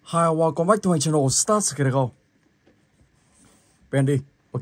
Hi, welcome back to my channel. Start cái không? Ben đi, ok.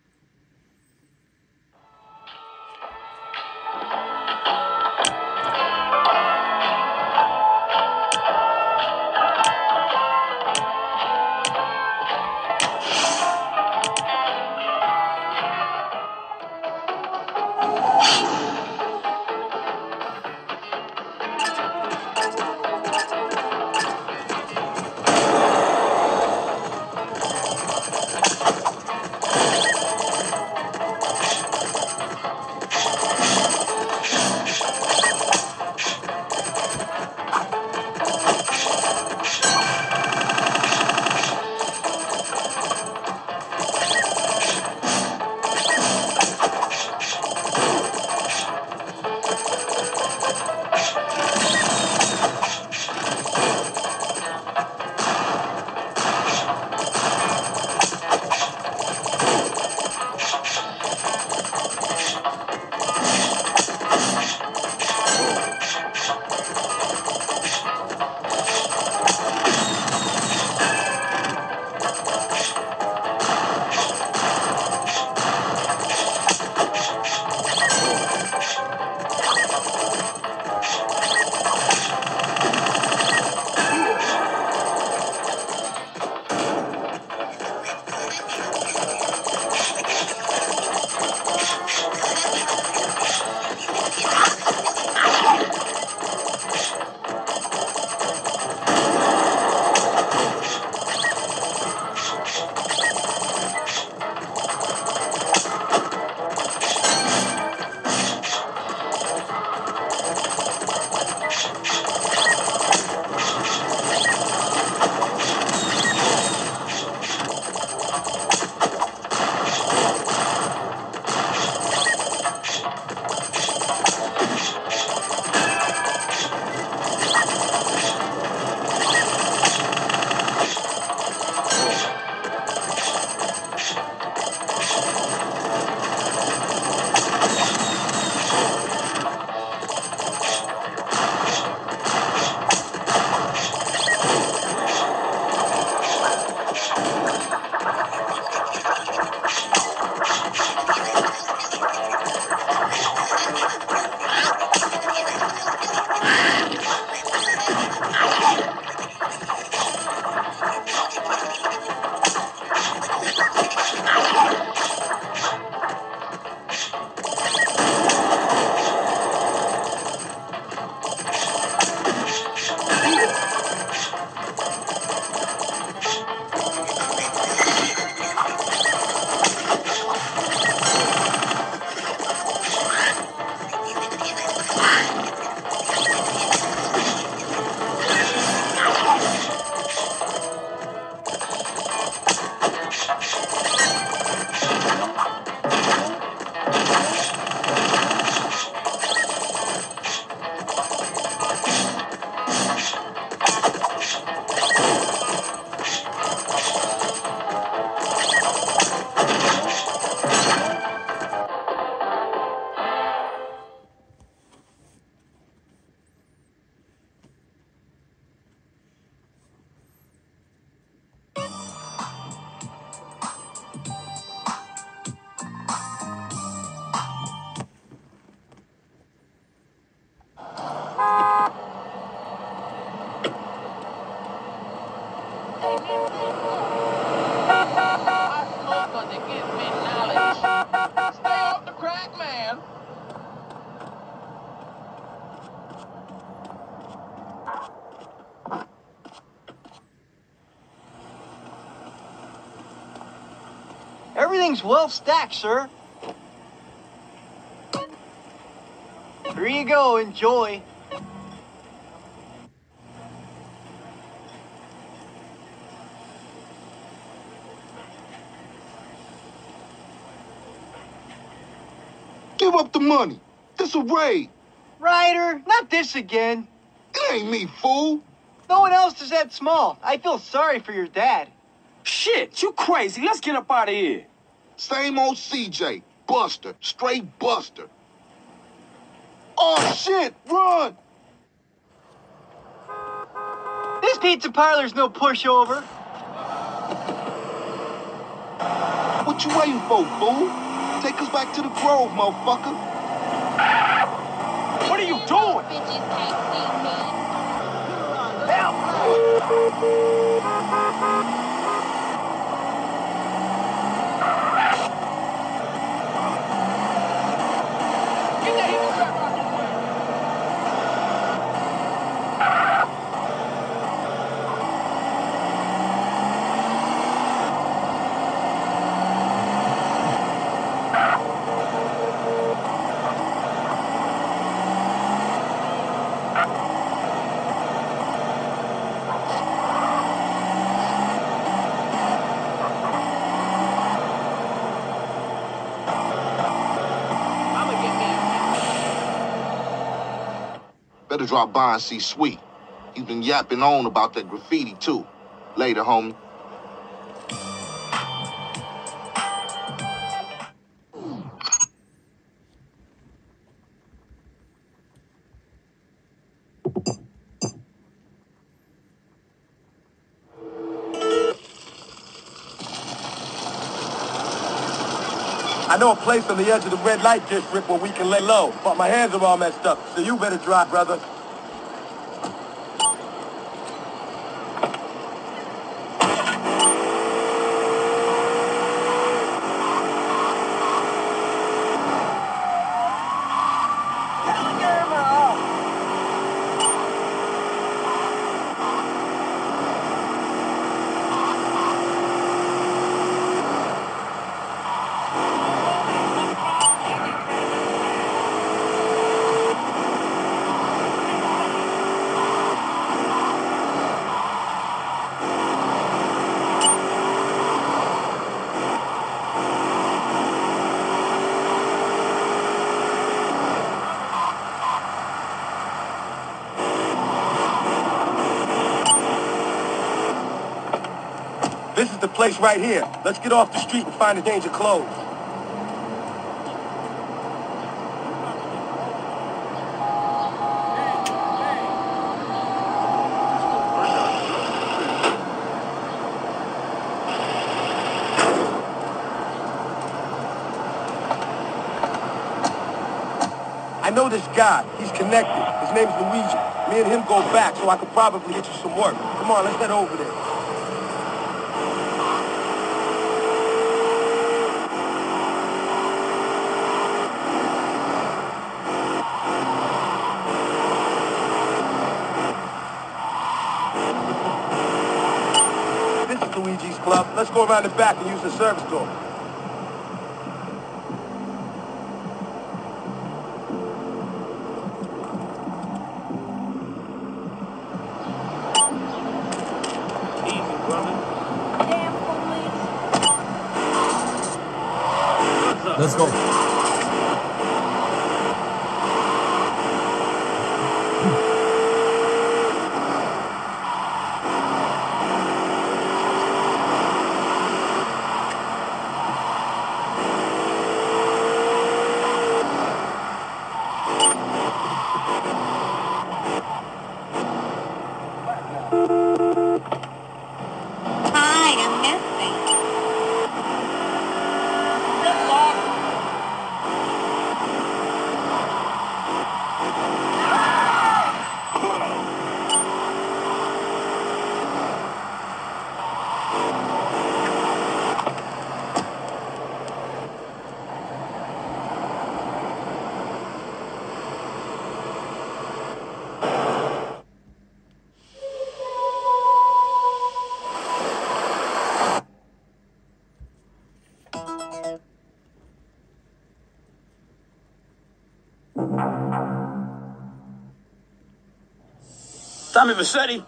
Everything's well stacked, sir. Here you go, enjoy. Give up the money. This a raid. Ryder, not this again. It ain't me, fool. No one else is that small. I feel sorry for your dad. Shit, you crazy. Let's get up out of here. Same old CJ. Buster. Straight Buster. Oh, shit. Run. This pizza parlor's no pushover. What you waiting for, fool? Take us back to the Grove, motherfucker. What are you doing? Bitches can't see me. Help! Get that heavy strap out this way. Better drop by and see Sweet. He's been yapping on about that graffiti, too. Later, homie. I know a place on the edge of the red light district where we can lay low, but my hands are all messed up, so you better drive, brother. This is the place right here. Let's get off the street and find a change of clothes. I know this guy. He's connected. His name's Luigi. Me and him go back, so I could probably get you some work. Come on, let's head over there. This is Luigi's club. Let's go around the back and use the service door. Easy, brother. Damn police. What's up? Let's go. Hi, I'm missing. Tommy Vercetti.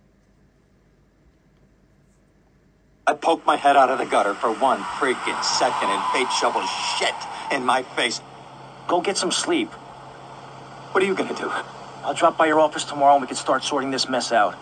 I poked my head out of the gutter for 1 freaking second and fate shoveled shit in my face. Go get some sleep. What are you gonna do? I'll drop by your office tomorrow and we can start sorting this mess out.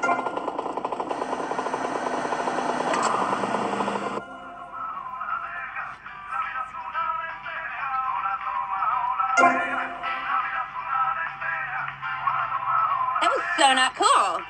That was so not cool.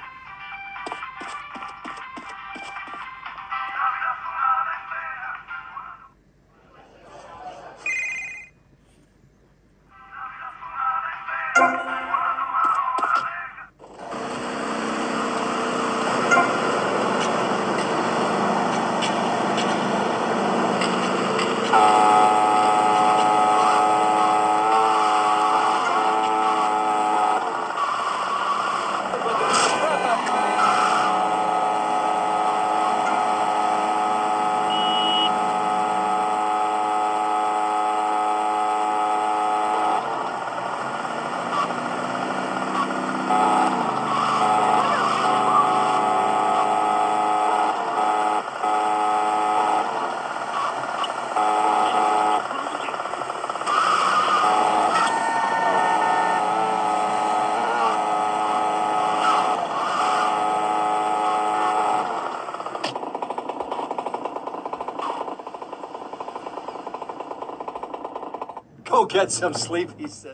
Go get some sleep, he said.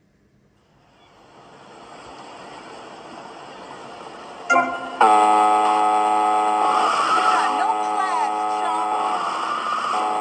No class, chump.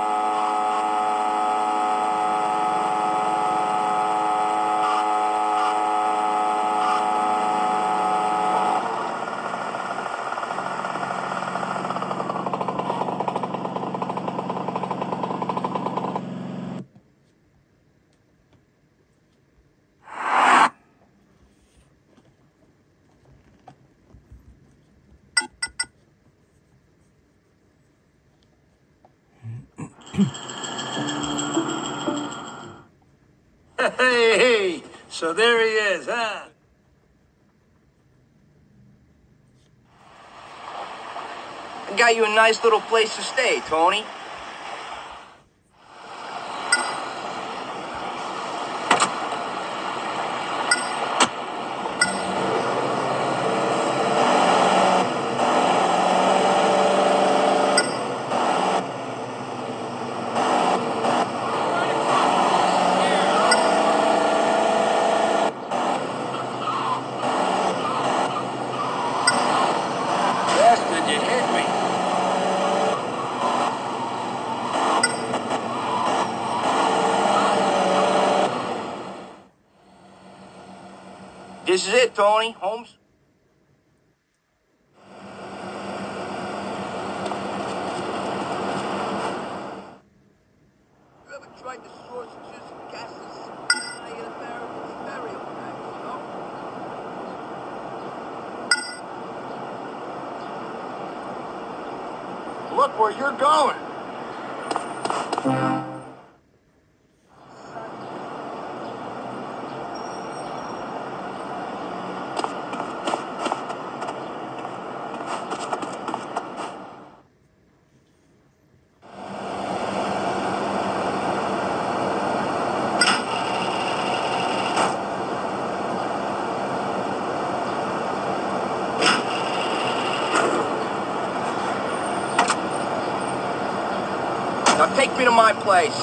Hey, so there he is, huh? I got you a nice little place to stay, Tony. Bastard, you hit me. This is it, Tony. Holmes. You ever tried the sausages, gases, Native American stereotypes, no? Look where you're going. Now take me to my place.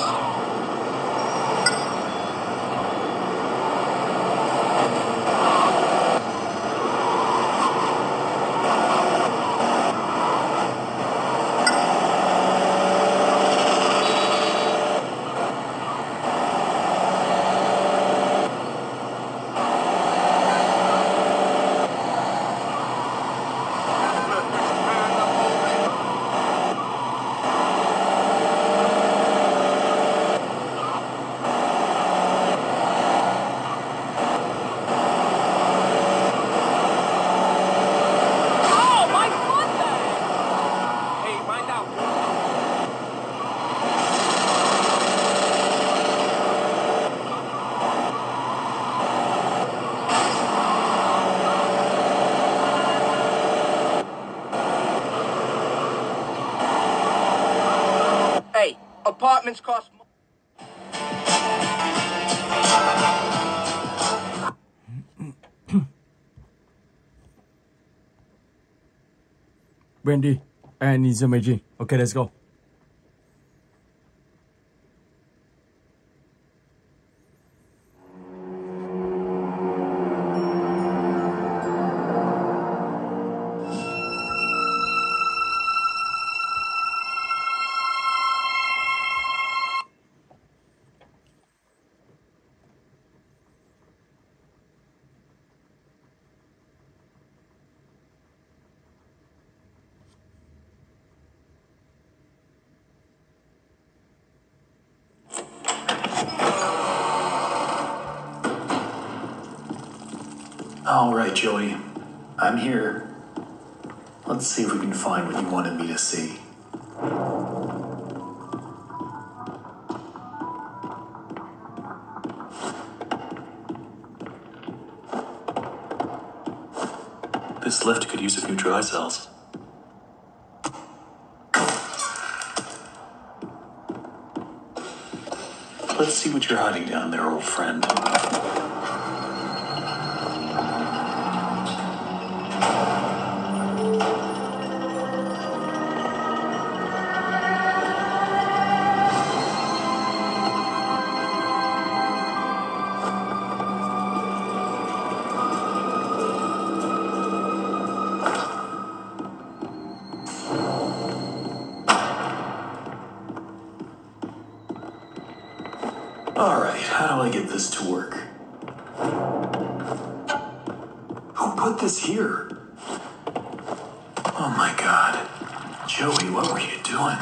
Oh, my foot then! Hey, mind out. Hey, apartments cost money. Brandy and Izumiji. Okay, let's go. All right, Joey. I'm here. Let's see if we can find what you wanted me to see. This lift could use a few dry cells. Let's see what you're hiding down there, old friend. Alright, how do I get this to work? Who put this here? Oh my god. Joey, what were you doing?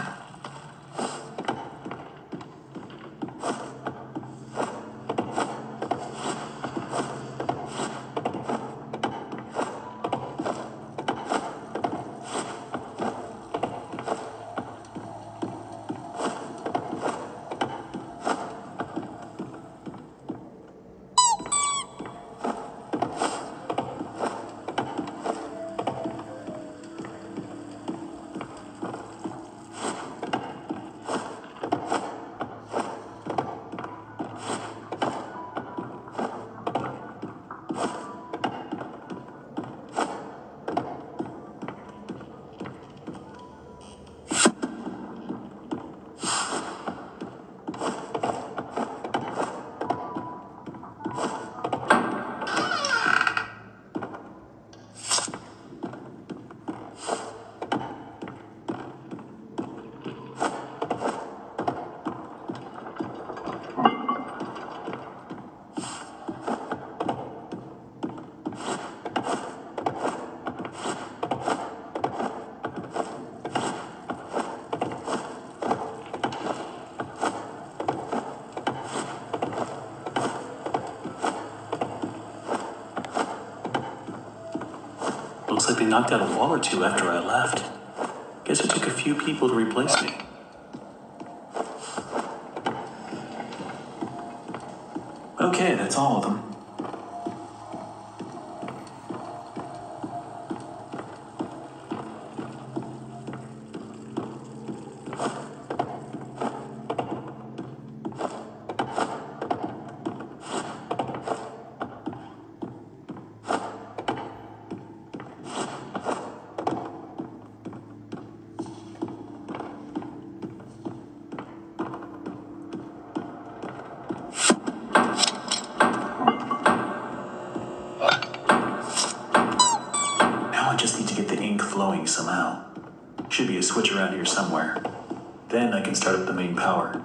Looks like they knocked out a wall or two after I left. Guess it took a few people to replace me. Okay, that's all of them. I just need to get the ink flowing somehow. Should be a switch around here somewhere. Then I can start up the main power.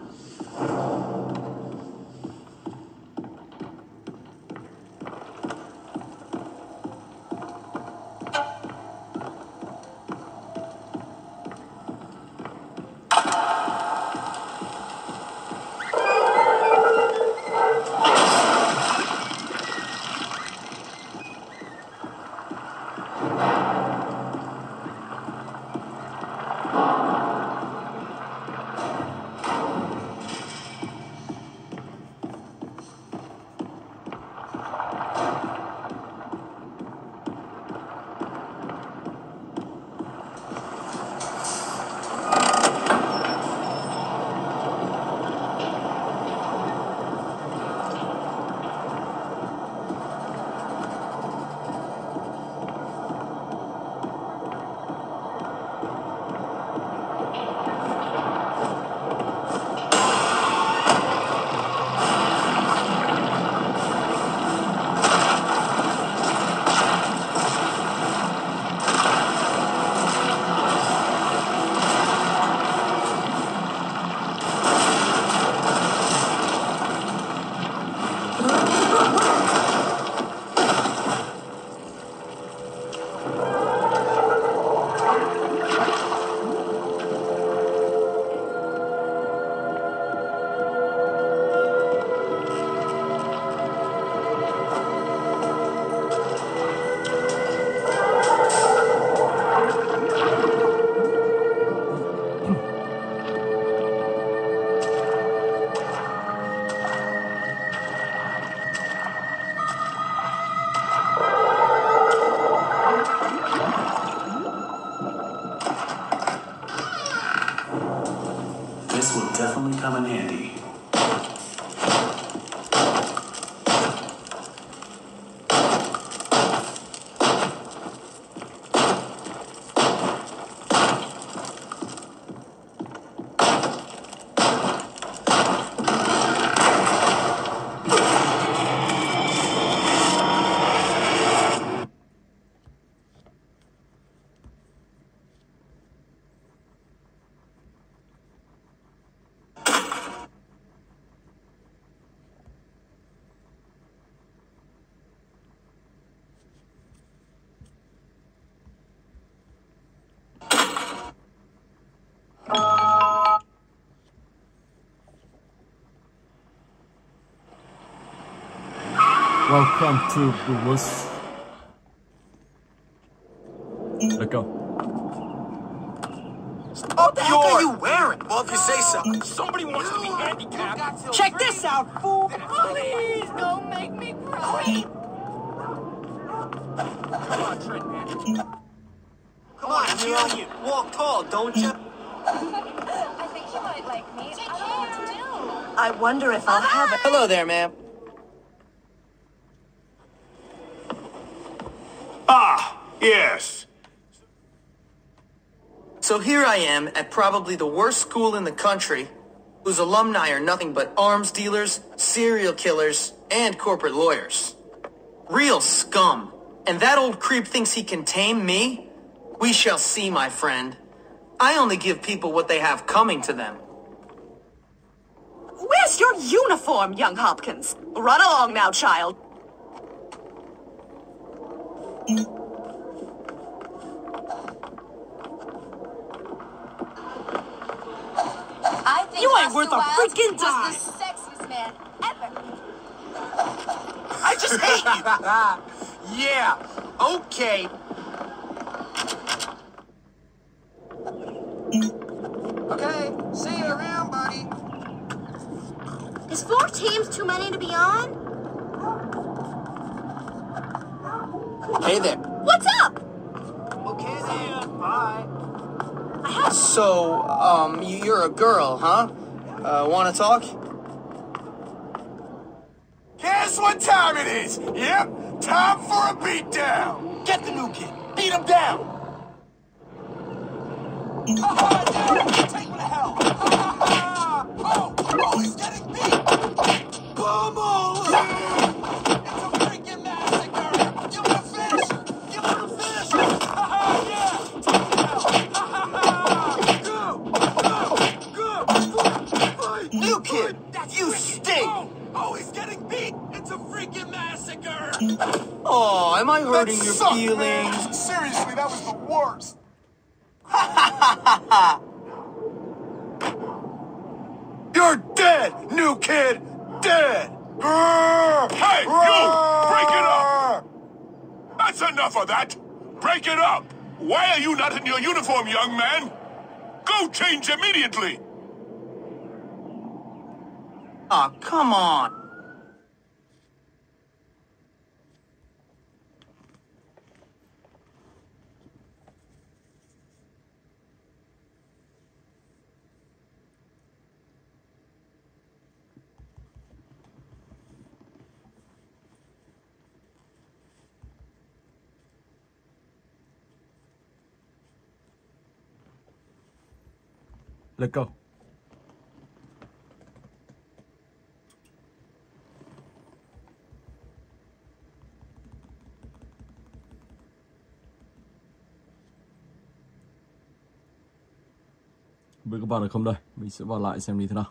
definitely come in handy. Welcome to the woods. Let's go. What the heck are you wearing? Well, if you say so. Somebody wants to be handicapped. Check this out, fool! Please don't make me cry. Come on, Trent, man. Come on, chill. You walk tall, don't you? I think she might like me. I don't know what to do. I wonder if I'll have it. Hello there, ma'am. Ah, yes. So here I am at probably the worst school in the country, whose alumni are nothing but arms dealers, serial killers, and corporate lawyers. Real scum. And that old creep thinks he can tame me? We shall see, my friend. I only give people what they have coming to them. Where's your uniform, young Hopkins? Run along now, child. I think You ain't Oscar worth a Wilde freaking was dime. the sexiest man ever. I just hate you! Yeah, okay. Okay, see you around, buddy. Is 4 teams too many to be on? Hey there. What's up? Okay then, bye. I have So, you're a girl, huh? Wanna talk? Guess what time it is? Yep, time for a beatdown. Get the new kid. Beat him down. Take me to hell. Oh, he's getting beat. Pummel. It's a freaking massacre. Give him a finish. Give him a finish. Yeah. Take me to hell. Go. New kid, you stink. Oh, he's getting beat. It's a freaking massacre. Oh, am I hurting That your sucked, feelings? man. Seriously, that was the worst. You're dead, new kid. Dead. Hey, you! Break it up! That's enough of that. Break it up. Why are you not in your uniform, young man? Go change immediately. Aw, come on. Let's go. Biết các bạn được không đây? Mình sẽ vào lại xem như thế nào.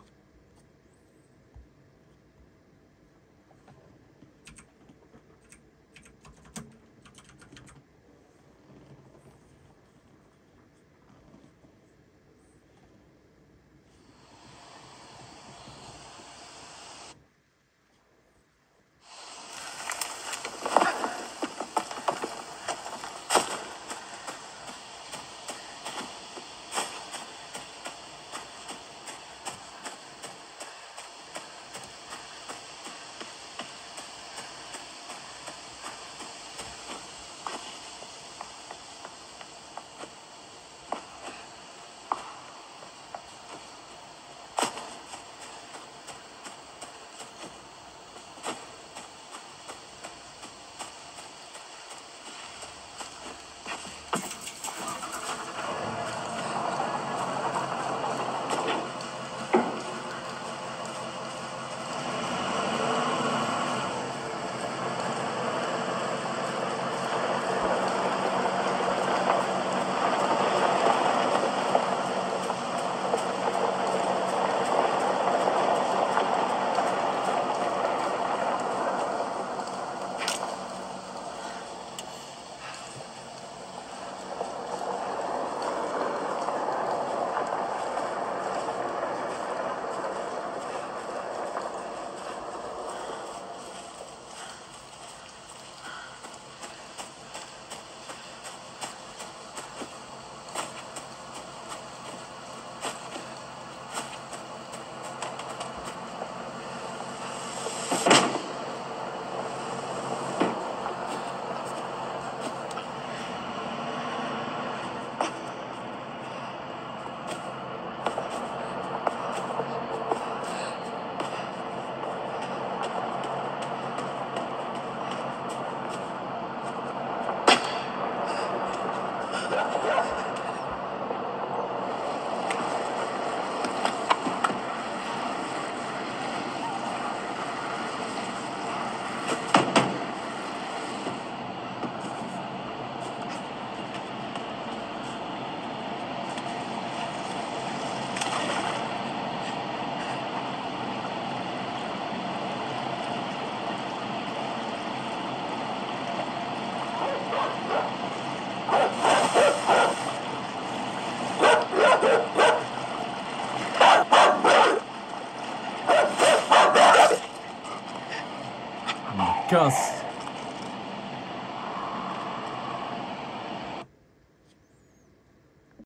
podcast.